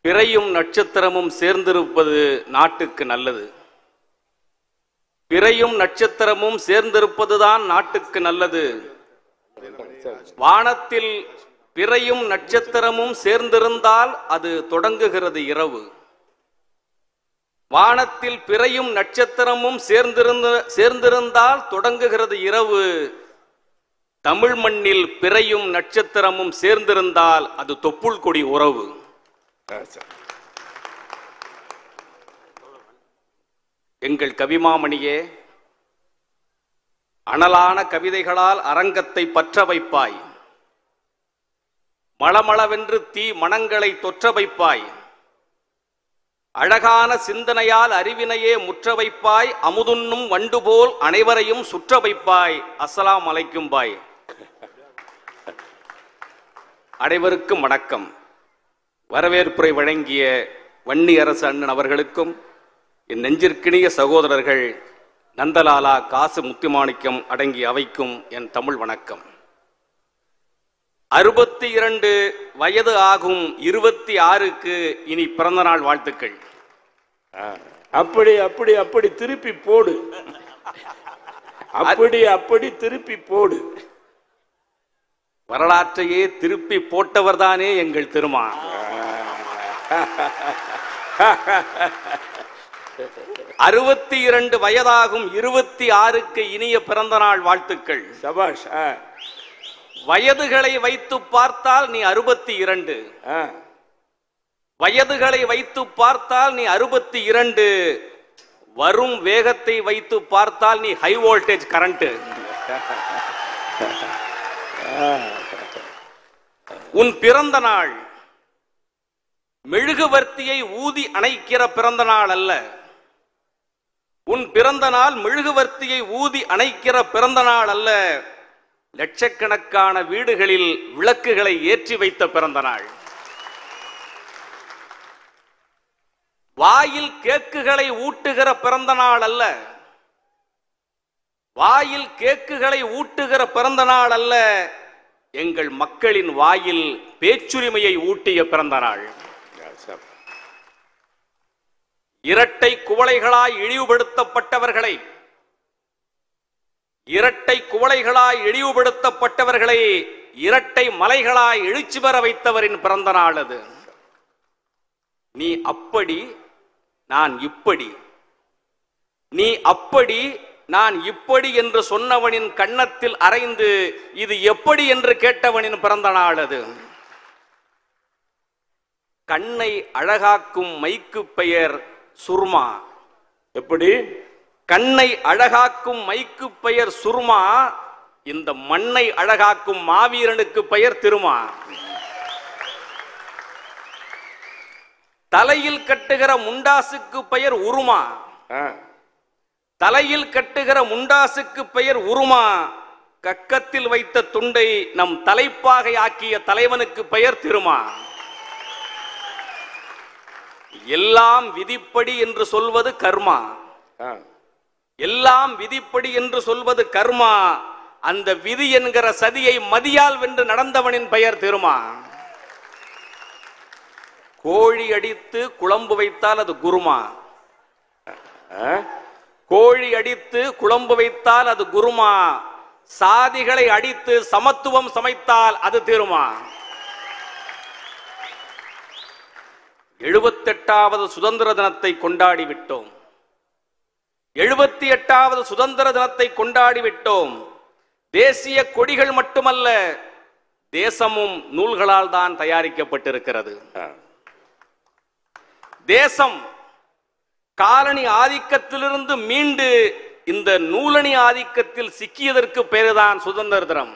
பிறையும் நட்சத்திரமும் சேர்ந்திருப்பது நாட்டுக்கு நல்லது. பிறையும் நட்சத்திரமும் சேர்ந்திருப்பதுதான் நாட்டுக்கு நல்லது. வானத்தில் பிறையும் நட்சத்திரமும் சேர்ந்திருந்தால் அது தொடங்குகிறது இரவு. வானத்தில் பிறையும் நட்சத்திரமும் சேர்ந்திருந்தால் தொடங்குகிறது இரவு. தமிழ் மண்ணில் பிறையும் நட்சத்திரமும் சேர்ந்திருந்தால் அது தொப்புள் கொடி உறவு. எங்கள் கவிமாமணியே, அனலான கவிதைகளால் அரங்கத்தை பற்ற வைப்பாய். மளமளவென்று தீ மனங்களை தொற்ற வைப்பாய். அழகான சிந்தனையால் அறிவினையே முற்ற வைப்பாய். அமுதுண்ணும் வண்டு போல் அனைவரையும் சுற்ற வைப்பாய். அஸ்ஸலாம் அலைக்கும் பாய். அனைவருக்கும் வணக்கம். வரவேற்புரை வழங்கிய வன்னி அரசு அண்ணன் அவர்களுக்கும் என் நெஞ்சிற்கினிய சகோதரர்கள் நந்தலாலா, காசு, முத்துமாணிக்கம் அடங்கிய அவைக்கும் என் தமிழ் வணக்கம். 62 வயது ஆகும் 26க்கு இனி பிறந்தநாள் வாழ்த்துக்கள். அப்படி அப்படி அப்படி திருப்பி போடு. அப்படி அப்படி திருப்பி போடு. வரலாற்றையே திருப்பி போட்டவர்தானே எங்கள் திருமா. 62 வயதாகும் 26க்கு இனிய பிறந்தநாள் வாழ்த்துக்கள். சபாஷ். வயதுகளை வைத்து பார்த்தால் நீ 62. வயதுகளை வைத்து பார்த்தால் நீ 62. வரும் வேகத்தை வைத்து பார்த்தால் நீ ஹை வோல்டேஜ் கரண்ட். உன் பிறந்த நாள் மெழுகுவர்த்தியை ஊதி அணைக்கிற பிறந்த நாள் அல்ல. உன் பிறந்த நாள் மெழுகுவர்த்தியை ஊதி அணைக்கிற பிறந்த நாள் அல்ல. லட்சக்கணக்கான வீடுகளில் விளக்குகளை ஏற்றி வைத்த பிறந்த நாள். வாயில் கேக்குகளை ஊட்டுகிற பிறந்த நாள் அல்ல. வாயில் கேக்குகளை ஊட்டுகிற பிறந்த நாள் அல்ல. எங்கள் மக்களின் வாயில் பேச்சுரிமையை ஊட்டிய பிறந்த நாள். இரட்டை குவளைகளாய் இழிவுபடுத்தப்பட்டவர்களை இரட்டை மலைகளாய் எழுச்சி பெற வைத்தவரின் பிறந்த நாள் அது. நீ அப்படி நான் இப்படி, நீ அப்படி நான் இப்படி என்று சொன்னவனின் கன்னத்தில் அறைந்து இது எப்படி என்று கேட்டவனின் பிறந்த நாள் அது. கண்ணை அழகாக்கும் மைக்கு பெயர் சுர்மா. எப்படி? கண்ணை அழகாக்கும் மைக்கு பெயர் சுர்மா. இந்த மண்ணை அழகாக்கும் மாவீரனுக்கு பெயர் திருமா. தலையில் கட்டுகிற முண்டாசுக்கு பெயர் உருமா. தலையில் கட்டுகிற முண்டாசுக்கு பெயர் உருமா. கக்கத்தில் வைத்த துண்டை நம் தலைப்பாகை ஆக்கிய தலைவனுக்கு பெயர் திருமா. எல்லாம் விதிப்படி என்று சொல்வது கர்மா. எல்லாம் விதிப்படி என்று சொல்வது கர்மா. அந்த விதி என்கிற சதியை மதியால் வென்று நடந்தவனின் பெயர் திருமா. கோழி அடித்து குழம்பு வைத்தால் அது குருமா. கோழி அடித்து குழம்பு வைத்தால் அது குருமா. சாதிகளை அடித்து சமத்துவம் சமைத்தால் அது திருமா. 78வது சுதந்திர தினத்தை கொண்டாடிவிட்டோம். 78வது சுதந்திர தினத்தை கொண்டாடிவிட்டோம். தேசிய கொடிகள் மட்டுமல்ல, தேசமும் நூல்களால் தான் தயாரிக்கப்பட்டிருக்கிறது. தேசம் காலனி ஆதிக்கத்திலிருந்து மீண்டு இந்த நூலணி ஆதிக்கத்தில் சிக்கியதற்கு பெயர்தான் சுதந்திர தினம்.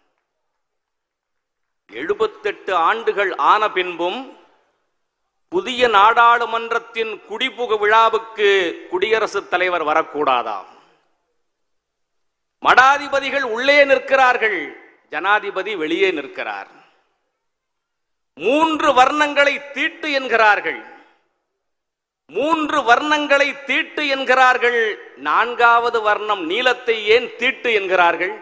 78 ஆண்டுகள் ஆன பின்பும் புதிய நாடாளுமன்றத்தின் குடிபுகு விழாவுக்கு குடியரசுத் தலைவர் வரக்கூடாதாம். மடாதிபதிகள் உள்ளே நிற்கிறார்கள், ஜனாதிபதி வெளியே நிற்கிறார். 3 வர்ணங்களை தீட்டு என்கிறார்கள். 3 வர்ணங்களை தீட்டு என்கிறார்கள். 4வது வர்ணம் நீலத்தை ஏன் தீட்டு என்கிறார்கள்?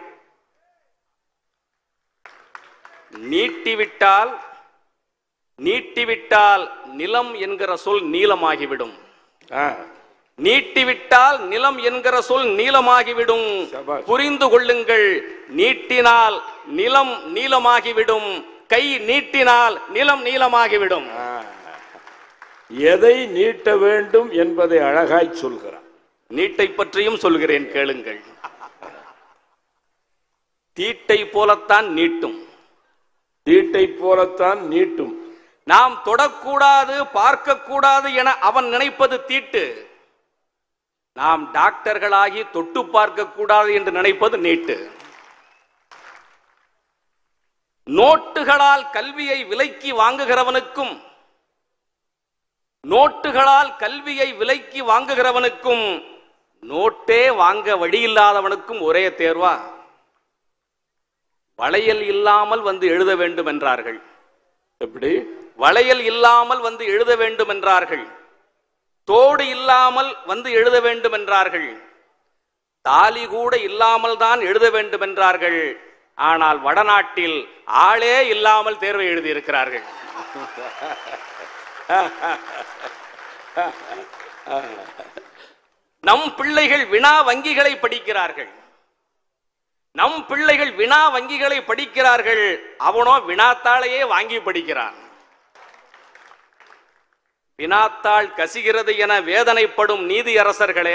நீட்டிவிட்டால் நிலம் என்கிற சொல் நீளமாகிவிடும். ஆ, நீட்டிவிட்டால் நிலம் என்கிற சொல் நீளமாகிவிடும். சபாஷ். புரிந்து கொள்ளுங்கள், நீட்டினால் நிலம் நீளமாகிவிடும், கை நீட்டினால் நிலம் நீளமாகிவிடும். ஆ. எதை நீட்ட வேண்டும் என்பதை அழகாய் சொல்கிறார். நீட்டை பற்றியும் சொல்கிறேன் கேளுங்கள். தீட்டை போலத்தான் நீட்டும். தீட்டை போலத்தான் நீட்டும். நாம் தொடக்கூடாது, பார்க்கக்கூடாது என அவன் நினைப்பது தீட்டு. நாம் டாக்டர்களாகி தொட்டு பார்க்க கூடாது என்று நினைப்பது நீட்டு. நோட்டுகளால் கல்வியை விலைக்கு வாங்குகிறவனுக்கும் நோட்டே வாங்க வழியில்லாதவனுக்கும் ஒரே தேர்வா? வளையல் இல்லாமல் வந்து எழுத வேண்டும் என்றார்கள். எப்படி? வளையல் இல்லாமல் வந்து எழுத வேண்டும் என்றார்கள். தோடு இல்லாமல் வந்து எழுத வேண்டும் என்றார்கள். தாலி கூட இல்லாமல் தான் எழுத வேண்டும் என்றார்கள். ஆனால் வடநாட்டில் ஆளே இல்லாமல் தேர்வை எழுதியிருக்கிறார்கள். நம் பிள்ளைகள் வினா வங்கிகளை படிக்கிறார்கள். அவனோ வினாத்தாளையே வாங்கி படிக்கிறான். வினாத்தாள் கசிகிறது என வேதனைப்படும் நீதியரசர்களே,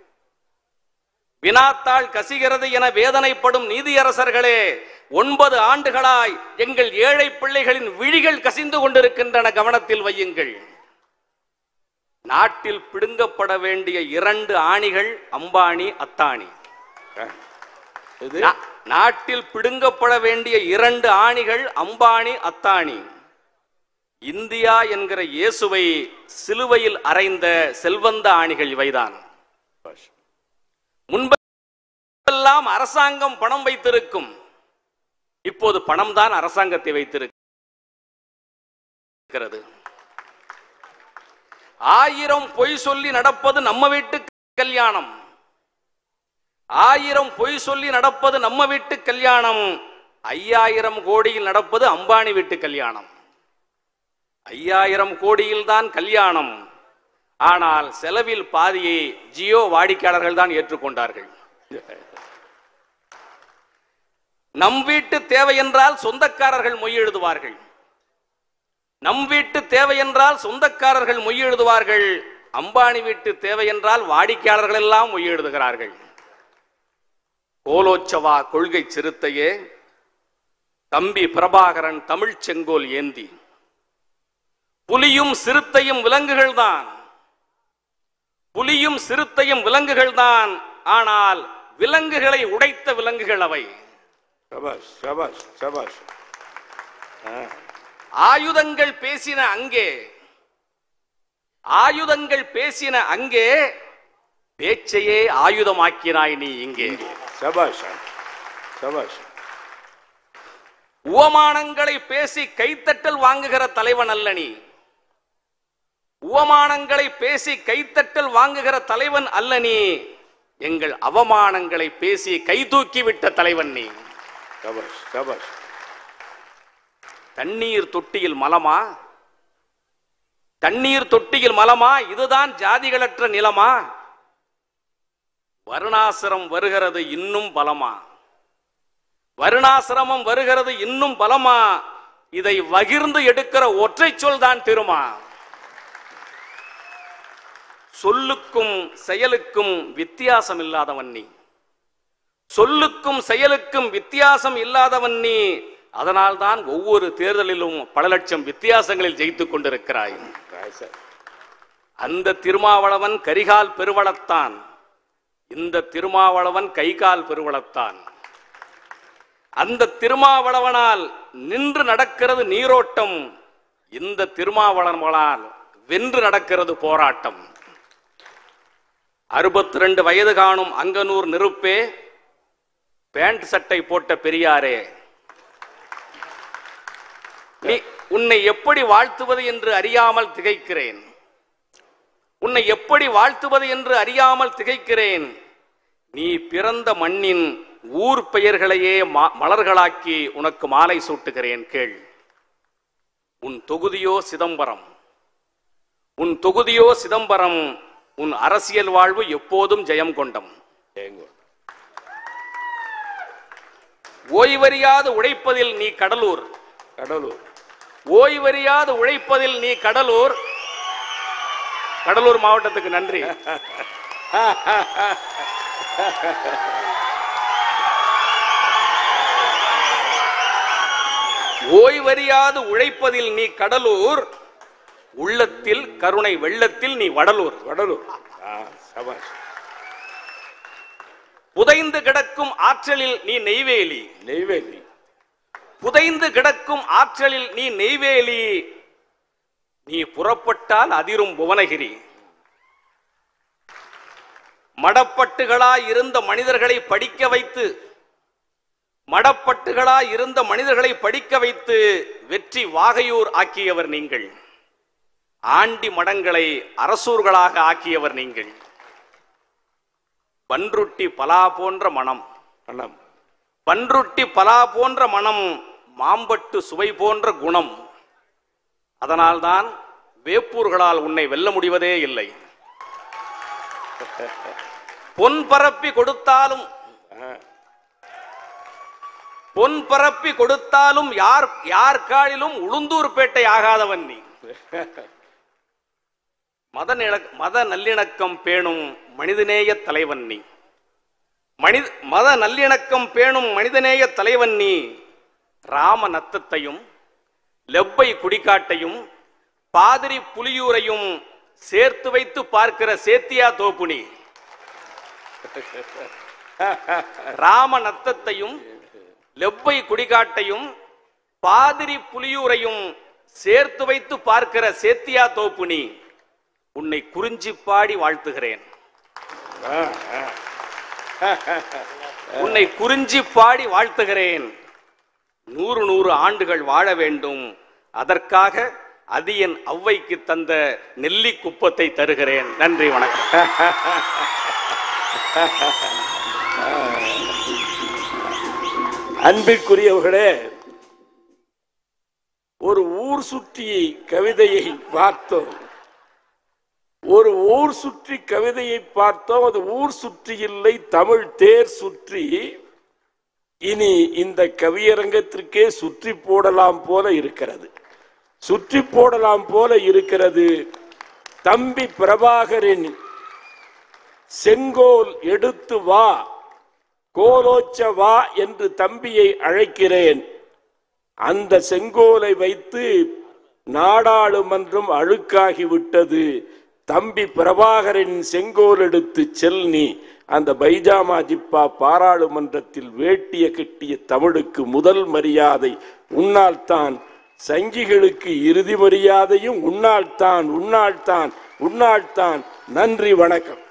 9 ஆண்டுகளாய் எங்கள் ஏழை பிள்ளைகளின் விழிகள் கசிந்து கொண்டிருக்கின்றன, கவனத்தில் வையுங்கள். நாட்டில் பிடுங்கப்பட வேண்டிய 2 ஆணிகள் அம்பானி, அத்தானி. நாட்டில் பிடுங்கப்பட வேண்டிய 2 ஆணிகள் அம்பானி, அத்தானி. இந்தியா என்கிற இயேசுவை சிலுவையில் அறைந்த செல்வந்த ஆணிகள் இவைதான். முன்பெல்லாம் அரசாங்கம் பணம் வைத்திருக்கும், இப்போது பணம் தான் அரசாங்கத்தை வைத்திருக்கிறது. 1000 பொய் சொல்லி நடப்பது நம்ம வீட்டு கல்யாணம். 1000 பொய் சொல்லி நடப்பது நம்ம வீட்டு கல்யாணம். 5000 கோடியில் நடப்பது அம்பானி வீட்டு கல்யாணம். 5000 கோடியில் தான் கல்யாணம். ஆனால் செலவில் பாதியை ஜியோ வாடிக்கையாளர்கள் தான் ஏற்றுக்கொண்டார்கள். நம் வீட்டு தேவை என்றால் சொந்தக்காரர்கள் மொய் எழுதுவார்கள். அம்பானி வீட்டு தேவை என்றால் வாடிக்கையாளர்கள் எல்லாம் மொய் எழுதுகிறார்கள். கோலோச்சவா கொள்கை சிறுத்தையே, தம்பி பிரபாகரன் தமிழ் செங்கோல் ஏந்தி. புலியும் சிறுத்தையும் விலங்குகள்தான், ஆனால் விலங்குகளை உடைத்த விலங்குகள் அவை. ஆயுதங்கள் பேசின அங்கே பேச்சையே ஆயுதமாக்கினாய் நீ இங்கே. உவமானங்களை பேசி கைத்தட்டல் வாங்குகிற தலைவன் அல்ல நீ. எங்கள் அவமானங்களை பேசி கை தூக்கிவிட்ட தலைவன் நீ. தண்ணீர் தொட்டியில் மலமா, இதுதான் ஜாதிகளற்ற நிலமா? வருணாசிரமம் வருகிறது இன்னும் பலமா? இதை வகிர்ந்து எடுக்கிற ஒற்றை சொல் தான் திருமா. சொல்லுக்கும் செயலுக்கும் வித்தியாசம் இல்லாதவன் நீ. அதனால்தான் ஒவ்வொரு தேர்தலிலும் பல லட்சம் வித்தியாசங்களில் ஜெயித்துக் கொண்டிருக்கிறாய். அந்த திருமாவளவன் கரிகால் பெருவளத்தான், இந்த திருமாவளவன் கைகால் பெருவளத்தான். அந்த திருமாவளவனால் நின்று நடக்கிறது நீரோட்டம், இந்த திருமாவளவனால் வென்று நடக்கிறது போராட்டம். 62 வயது காணும் அங்கனூர் நெருப்பே, பேண்ட் சட்டை போட்ட பெரியாரே, நீ உன்னை எப்படி வாழ்த்துவது என்று அறியாமல் திகைக்கிறேன். நீ பிறந்த மண்ணின் ஊர் பெயர்களையே மலர்களாக்கி உனக்கு மாலை சூட்டுகிறேன் கேள். உன் தொகுதியோ சிதம்பரம், உன் தொகுதியோ சிதம்பரம், உன் அரசியல் வாழ்வு எப்போதும் ஜெயம் கொண்டம். ஓய்வறியாது உழைப்பதில் நீ கடலூர், கடலூர் ஓய்வறியாது உழைப்பதில் நீ கடலூர். கடலூர் மாவட்டத்துக்கு நன்றி. ஓய்வறியாது உழைப்பதில் நீ கடலூர், உள்ளத்தில் கருணை வெள்ளத்தில் நீ வடலூர். வடலூர் சபாஷ். புதைந்து கிடக்கும் ஆற்றலில் நீ நெய்வேலி, நெய்வேலி புதைந்து கிடக்கும் ஆற்றலில் நீ நெய்வேலி, நீ புறப்பட்டால் அதிரும் புவனகிரி. மடப்பட்டுகளாய் இருந்த மனிதர்களை படிக்க வைத்து, மடப்பட்டுகளாய் இருந்த மனிதர்களை படிக்க வைத்து வெற்றி வாகையூர் ஆக்கியவர் நீங்கள். ஆண்டி மடங்களை அரசூர்களாக ஆக்கியவர் நீங்கள். பன்ருட்டி பலா போன்ற மனம், பன்ருட்டி பலா போன்ற மனம், மாம்பட்டு சுவை போன்ற குணம். அதனால்தான் வேப்பூர்களால் உன்னை வெல்ல முடிவதே இல்லை. பொன் பரப்பி கொடுத்தாலும், பொன் பரப்பி கொடுத்தாலும் யார் காலிலும் உளுந்தூர்பேட்டை ஆகாதவன் நீ. மத நல்லிணக்கம் பேணும் மனிதநேய தலைவன் நீ. மத நல்லிணக்கம் பேணும் மனிதநேய தலைவன் நீ. ராம நத்தத்தையும் லெப்பை குடிக்காட்டையும் பாதிரி புலியூரையும் சேர்த்து வைத்து பார்க்கிற சேத்தியா தோப்புனி. ராம நத்தத்தையும் லெப்பை குடிகாட்டையும் பாதிரி புலியூரையும் சேர்த்து வைத்து பார்க்கிற சேத்தியா தோப்புனி. உன்னை குறிஞ்சி பாடி வாழ்த்துகிறேன். உன்னை குறிஞ்சி பாடி வாழ்த்துகிறேன். 100 ஆண்டுகள் வாழ வேண்டும். அதற்காக அதியன் ஔவைக்கு தந்த நெல்லி குப்பத்தை தருகிறேன். நன்றி, வணக்கம். அன்பிற்குரியவர்களே, ஒரு ஊர் சுற்றி கவிதையை பார்த்தோம். ஒரு ஊர் சுற்றி கவிதையை பார்த்தோம். அது ஊர் சுற்றி இல்லை, தமிழ் தேர் சுற்றி. இனி இந்த கவியரங்கத்திற்கே சுற்றி போடலாம் போல இருக்கிறது, சுற்றி போடலாம் போல இருக்கிறது. தம்பி பிரபாகரின் செங்கோல் எடுத்து வா, கோலோச்ச வா என்று தம்பியை அழைக்கிறேன். அந்த செங்கோலை வைத்து நாடாளுமன்றம் அழுக்காகிவிட்டது. தம்பி பிரபாகரின் செங்கோல் எடுத்து செல் நீ. அந்த பைஜாமா ஜிப்பா பாராளுமன்றத்தில் வேட்டிய கட்டிய தமிழுக்கு முதல் மரியாதை உன்னால் தான். சங்கிகளுக்கு இறுதி மரியாதையும் உன்னால் தான், உன்னால் தான், உன்னால் தான். நன்றி, வணக்கம்.